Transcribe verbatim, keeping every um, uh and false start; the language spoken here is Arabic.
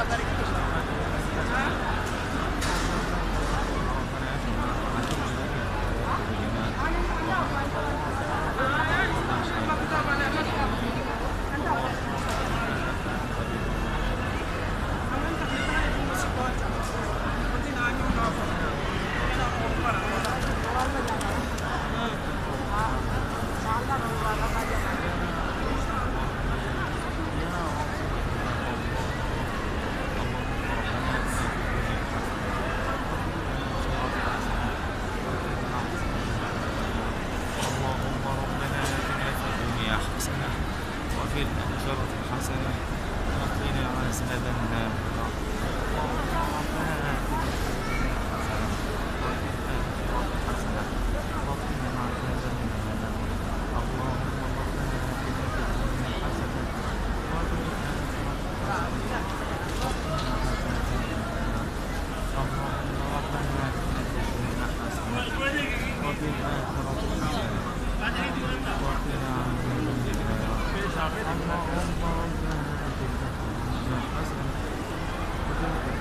وفي الآخرة حسنة وقنا عذاب النار. اللهم ربنا آتنا في الدنيا حسنة وفي الآخرة حسنة وقنا عذاب النار. اللهم ربنا آتنا في الدنيا حسنة وفي الآخرة حسنة وقنا عذاب النار. اللهم ربنا آتنا في الدنيا حسنة وفي الآخرة حسنة وقنا عذاب النار. اللهم ربنا آتنا في الدنيا حسنة وفي الآخرة